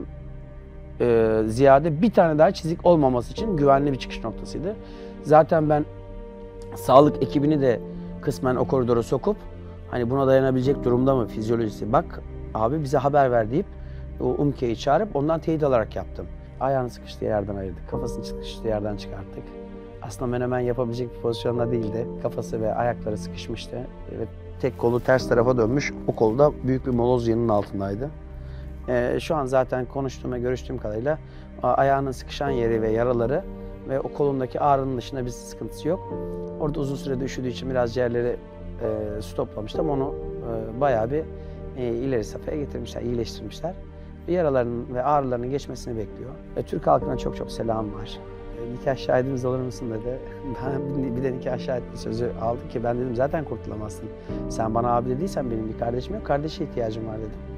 e, ziyade bir tane daha çizik olmaması için güvenli bir çıkış noktasıydı. Zaten ben sağlık ekibini de kısmen o koridora sokup hani buna dayanabilecek durumda mı fizyolojisi, bak abi bize haber ver deyip o Umke'yi çağırıp ondan teyit alarak yaptım. Ayağını sıkıştığı yerden ayırdık, kafasını sıkıştığı yerden çıkarttık. Aslında menemen yapabilecek bir pozisyonda değildi. Kafası ve ayakları sıkışmıştı. Evet, tek kolu ters tarafa dönmüş. O kolu da büyük bir moloz yanının altındaydı. Ee, şu an zaten konuştuğum ve görüştüğüm kadarıyla ayağının sıkışan yeri ve yaraları ve o kolundaki ağrının dışında bir sıkıntısı yok. Orada uzun sürede üşüdüğü için biraz ciğerleri e, su toplamıştı ama onu e, bayağı bir e, ileri safhaya getirmişler, iyileştirmişler. Yaralarının ve ağrılarının geçmesini bekliyor. E, Türk halkına çok çok selam var. E, nikah şahidimiz olur musun dedi. Ben bir de nikah şahitliği sözü aldı ki ben dedim zaten kurtulamazsın. Sen bana abi dediysen benim bir kardeşim yok, kardeşe ihtiyacım var dedim.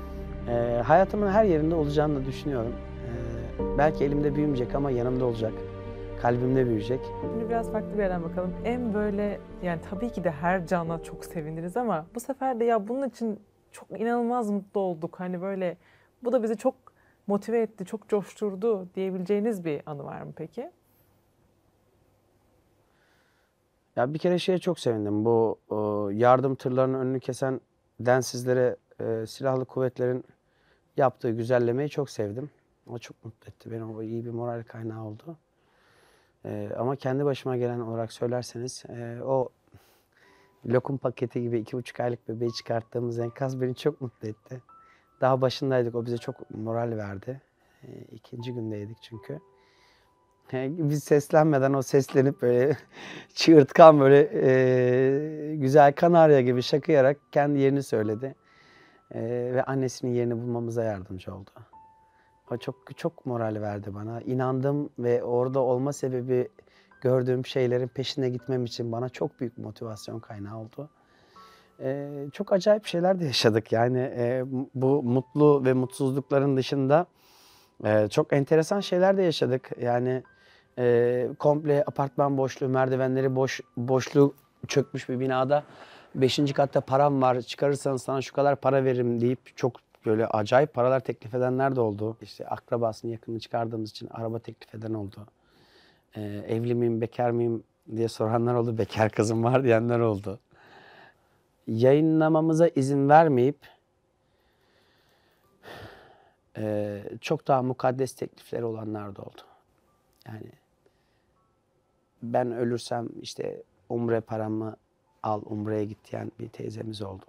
E, hayatımın her yerinde olacağını da düşünüyorum. E, belki elimde büyümeyecek ama yanımda olacak. Kalbimde büyüyecek. Şimdi biraz farklı bir yerden bakalım. En böyle yani tabii ki de her cana çok seviniriz ama bu sefer de ya bunun için çok inanılmaz mutlu olduk. Hani böyle bu da bizi çok motive etti, çok coşturdu diyebileceğiniz bir anı var mı peki? Ya bir kere şeye çok sevindim. Bu o, yardım tırlarının önünü kesen densizlere e, silahlı kuvvetlerin yaptığı güzellemeyi çok sevdim. O çok mutlu etti beni. O iyi bir moral kaynağı oldu. E, ama kendi başıma gelen olarak söylerseniz e, o lokum paketi gibi iki buçuk aylık bebeği çıkarttığımız enkaz beni çok mutlu etti. Daha başındaydık. O bize çok moral verdi. E, ikinci gündeydik çünkü. Biz seslenmeden o seslenip böyle çığırtkan böyle e, güzel kanarya gibi şakıyarak kendi yerini söyledi. E, ve annesinin yerini bulmamıza yardımcı oldu. O çok çok moral verdi bana. İnandım ve orada olma sebebi gördüğüm şeylerin peşine gitmem için bana çok büyük motivasyon kaynağı oldu. E, çok acayip şeyler de yaşadık. Yani e, bu mutlu ve mutsuzlukların dışında e, çok enteresan şeyler de yaşadık. Yani e, komple apartman boşluğu, merdivenleri boş boşluğu çökmüş bir binada beşinci katta param var, çıkarırsanız sana şu kadar para veririm deyip çok böyle acayip paralar teklif edenler de oldu. İşte akrabasını, yakını çıkardığımız için araba teklif eden oldu. E, evli miyim, bekar mıyım diye soranlar oldu. Bekar kızım var diyenler oldu. Yayınlamamıza izin vermeyip e, çok daha mukaddes teklifleri olanlar da oldu. Yani ben ölürsem işte umre paramı al, umreye git diyen bir teyzemiz oldu.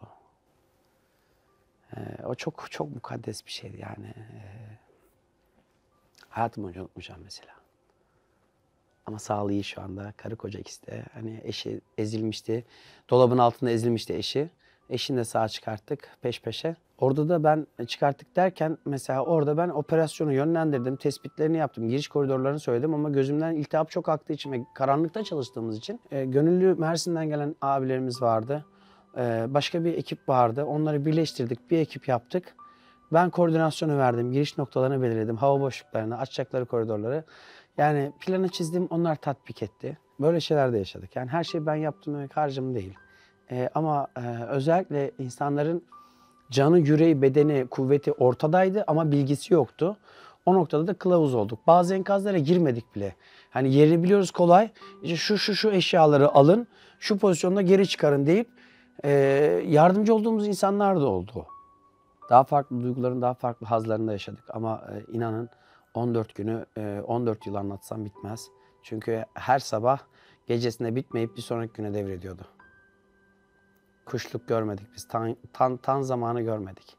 Ee, o çok çok mukaddes bir şeydi yani. Ee, hayatım boyunca unutmayacağım mesela. Ama sağlığı iyi şu anda. Karı koca ikisi de. Hani eşi ezilmişti. Dolabın altında ezilmişti eşi. Eşini de sağa çıkarttık peş peşe. Orada da ben çıkarttık derken mesela orada ben operasyonu yönlendirdim. Tespitlerini yaptım. Giriş koridorlarını söyledim ama gözümden iltihap çok aktığı için ve karanlıkta çalıştığımız için e, gönüllü Mersin'den gelen abilerimiz vardı. E, başka bir ekip vardı. Onları birleştirdik. Bir ekip yaptık. Ben koordinasyonu verdim. Giriş noktalarını belirledim. Hava boşluklarını, açacakları koridorları. Yani planı çizdim. Onlar tatbik etti. Böyle şeyler de yaşadık. Yani her şeyi ben yaptım demek harcım değil. E, ama e, özellikle insanların canı, yüreği, bedeni, kuvveti ortadaydı ama bilgisi yoktu. O noktada da kılavuz olduk. Bazı enkazlara girmedik bile. Hani yerini biliyoruz kolay. İşte şu şu şu eşyaları alın, şu pozisyonda geri çıkarın deyip e, yardımcı olduğumuz insanlar da oldu. Daha farklı duyguların, daha farklı hazlarında yaşadık. Ama e, inanın on dört günü, e, on dört yıl anlatsam bitmez. Çünkü her sabah gecesinde bitmeyip bir sonraki güne devrediyordu. Kuşluk görmedik biz. Tan, tan, tan zamanı görmedik.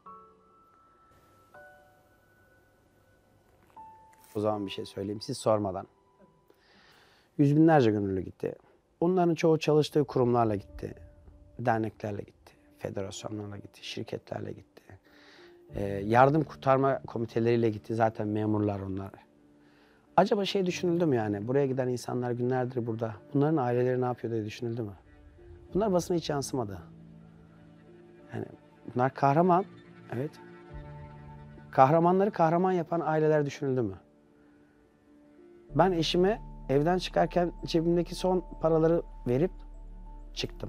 O zaman bir şey söyleyeyim siz sormadan. Yüz binlerce gönüllü gitti. Bunların çoğu çalıştığı kurumlarla gitti. Derneklerle gitti. Federasyonlarla gitti. Şirketlerle gitti. Ee, yardım kurtarma komiteleriyle gitti. Zaten memurlar onlar. Acaba şey düşünüldü mü yani? Buraya giden insanlar günlerdir burada. Bunların aileleri ne yapıyor diye düşünüldü mü? Bunlar basına hiç yansımadı. Yani bunlar kahraman. Evet. Kahramanları kahraman yapan aileler düşünüldü mü? Ben eşime evden çıkarken cebimdeki son paraları verip çıktım.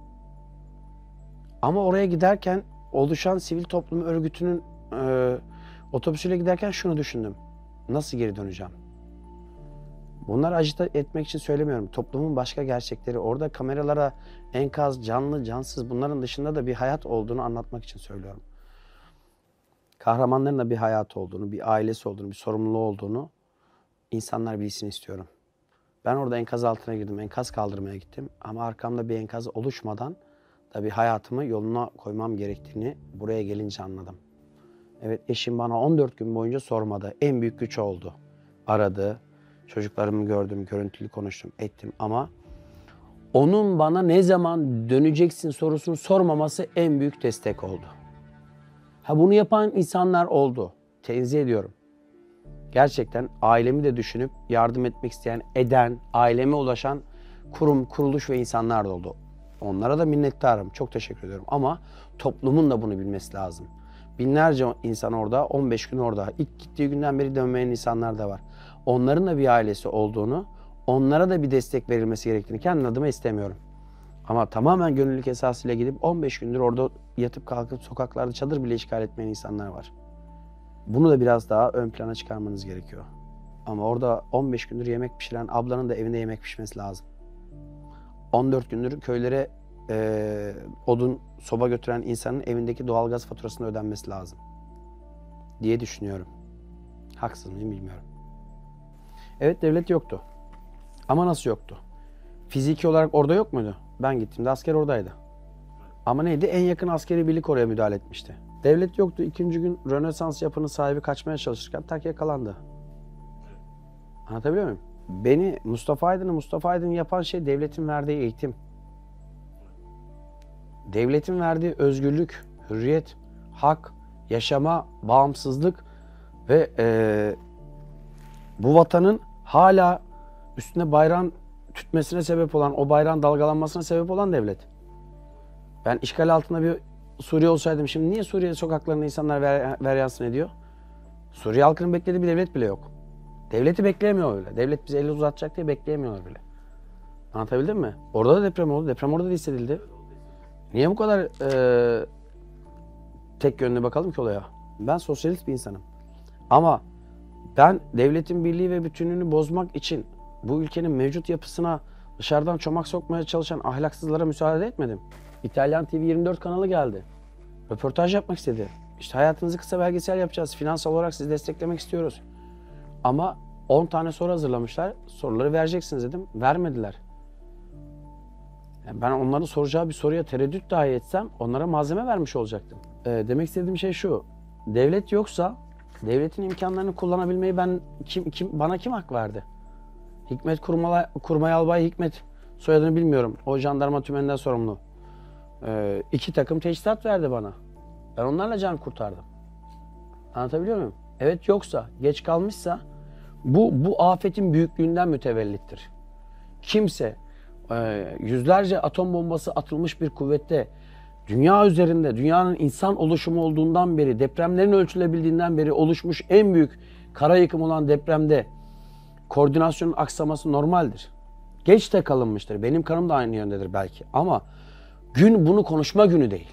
Ama oraya giderken oluşan sivil toplum örgütünün e, otobüsüyle giderken şunu düşündüm. Nasıl geri döneceğim? Bunları acite etmek için söylemiyorum. Toplumun başka gerçekleri, orada kameralara enkaz, canlı, cansız bunların dışında da bir hayat olduğunu anlatmak için söylüyorum. Kahramanların da bir hayatı olduğunu, bir ailesi olduğunu, bir sorumluluğu olduğunu insanlar bilsin istiyorum. Ben orada enkaz altına girdim, enkaz kaldırmaya gittim. Ama arkamda bir enkaz oluşmadan da bir hayatımı yoluna koymam gerektiğini buraya gelince anladım. Evet, eşim bana on dört gün boyunca sormadı. En büyük güç oldu. Aradı, çocuklarımı gördüm, görüntülü konuştum, ettim ama onun bana ne zaman döneceksin sorusunu sormaması en büyük destek oldu. Ha, bunu yapan insanlar oldu. Tenzih ediyorum. Gerçekten ailemi de düşünüp yardım etmek isteyen, eden, aileme ulaşan kurum, kuruluş ve insanlar da oldu. Onlara da minnettarım. Çok teşekkür ediyorum. Ama toplumun da bunu bilmesi lazım. Binlerce insan orada, on beş gün orada. İlk gittiği günden beri dönmeyen insanlar da var. Onların da bir ailesi olduğunu, onlara da bir destek verilmesi gerektiğini kendi adıma istemiyorum. Ama tamamen gönüllülük esasıyla gidip on beş gündür orada yatıp kalkıp sokaklarda çadır bile işgal etmeyen insanlar var. Bunu da biraz daha ön plana çıkarmanız gerekiyor. Ama orada on beş gündür yemek pişiren ablanın da evinde yemek pişmesi lazım. on dört gündür köylere e, odun, soba götüren insanın evindeki doğalgaz faturasının ödenmesi lazım diye düşünüyorum. Haksız mıyım bilmiyorum. Evet, devlet yoktu. Ama nasıl yoktu? Fiziki olarak orada yok muydu? Ben gittiğimde asker oradaydı. Ama neydi? En yakın askeri birlik oraya müdahale etmişti. Devlet yoktu. İkinci gün Rönesans yapının sahibi kaçmaya çalışırken tak yakalandı. Anlatabiliyor muyum? Beni Mustafa Aydın'ı Mustafa Aydın yapan şey devletin verdiği eğitim. Devletin verdiği özgürlük, hürriyet, hak, yaşama, bağımsızlık ve e, bu vatanın hala üstüne bayrağın tütmesine sebep olan, o bayrağın dalgalanmasına sebep olan devlet. Ben işgal altında bir Suriye olsaydım şimdi niye Suriye sokaklarında insanlar ver, veryansın ediyor? Suriye halkının beklediği bir devlet bile yok. Devleti bekleyemiyor öyle. Devlet bize eli uzatacak diye bekleyemiyorlar bile. Anlatabildim mi? Orada da deprem oldu. Deprem orada da hissedildi. Niye bu kadar e, tek yönlü bakalım ki olaya? Ben sosyalist bir insanım. Ama ben devletin birliği ve bütünlüğünü bozmak için bu ülkenin mevcut yapısına dışarıdan çomak sokmaya çalışan ahlaksızlara müsaade etmedim. İtalyan T V yirmi dört kanalı geldi. Röportaj yapmak istedi. İşte hayatınızı kısa belgesel yapacağız. Finansal olarak sizi desteklemek istiyoruz. Ama on tane soru hazırlamışlar. Soruları vereceksiniz dedim. Vermediler. Yani ben onların soracağı bir soruya tereddüt dahi etsem onlara malzeme vermiş olacaktım. E, demek istediğim şey şu. Devlet yoksa devletin imkanlarını kullanabilmeyi ben kim, kim bana kim hak verdi? Hikmet Kurmay, Kurmay Albay Hikmet, soyadını bilmiyorum. O jandarma tümeninden sorumlu. E, iki takım teçhizat verdi bana. Ben onlarla can kurtardım. Anlatabiliyor muyum? Evet, yoksa, geç kalmışsa bu bu afetin büyüklüğünden mütevellittir. Kimse e, yüzlerce atom bombası atılmış bir kuvvette dünya üzerinde, dünyanın insan oluşumu olduğundan beri, depremlerin ölçülebildiğinden beri oluşmuş en büyük kara yıkım olan depremde koordinasyonun aksaması normaldir. Geç de kalınmıştır. Benim kanım da aynı yöndedir belki. Ama gün bunu konuşma günü değil.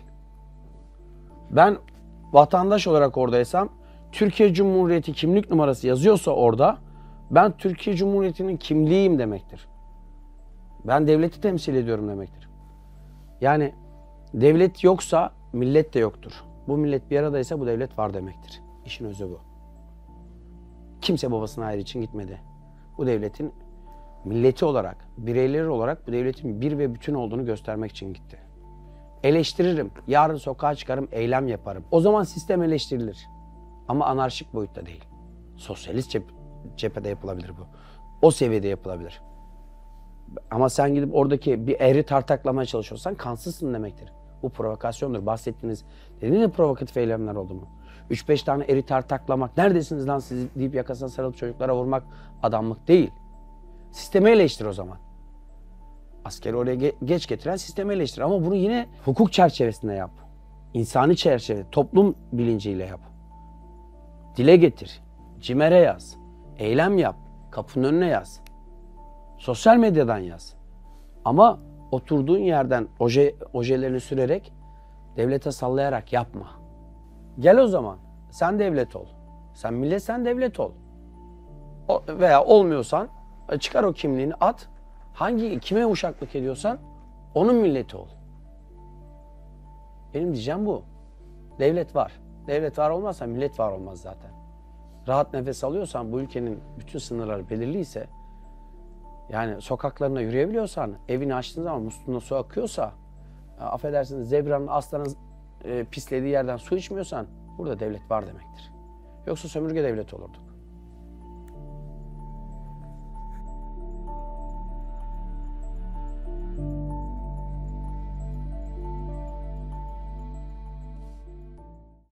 Ben vatandaş olarak oradaysam, Türkiye Cumhuriyeti kimlik numarası yazıyorsa orada, ben Türkiye Cumhuriyeti'nin kimliğiyim demektir. Ben devleti temsil ediyorum demektir. Yani devlet yoksa millet de yoktur. Bu millet bir aradaysa bu devlet var demektir. İşin özü bu. Kimse babasına ayrı için gitmedi. Bu devletin milleti olarak, bireyleri olarak bu devletin bir ve bütün olduğunu göstermek için gitti. Eleştiririm, yarın sokağa çıkarım, eylem yaparım. O zaman sistem eleştirilir. Ama anarşik boyutta değil. Sosyalist cep cephede yapılabilir bu. O seviyede yapılabilir. Ama sen gidip oradaki bir eri tartaklamaya çalışıyorsan kansızsın demektir. Bu provokasyondur. Bahsettiğiniz dediğiniz de provokatif eylemler oldu mu? üç beş tane eri tartaklamak, neredesiniz lan siz deyip yakasına sarılıp çocuklara vurmak adamlık değil. Sistemi eleştir o zaman. Askeri oraya ge geç getiren sistemi eleştir. Ama bunu yine hukuk çerçevesinde yap. İnsani çerçeve, toplum bilinciyle yap. Dile getir. CİMER'e yaz. Eylem yap. Kapının önüne yaz. Sosyal medyadan yaz. Ama oturduğun yerden oje, ojelerini sürerek, devlete sallayarak yapma. Gel o zaman. Sen devlet ol. Sen millet, sen devlet ol. O, veya olmuyorsan çıkar o kimliğini, at. Hangi, kime uşaklık ediyorsan onun milleti ol. Benim diyeceğim bu. Devlet var. Devlet var olmazsa millet var olmaz zaten. Rahat nefes alıyorsan, bu ülkenin bütün sınırları belirliyse, yani sokaklarına yürüyebiliyorsan, evini açtığın zaman musluğuna su akıyorsa, affedersiniz zebranın, aslanın e, pislediği yerden su içmiyorsan, burada devlet var demektir. Yoksa sömürge devlet olurduk.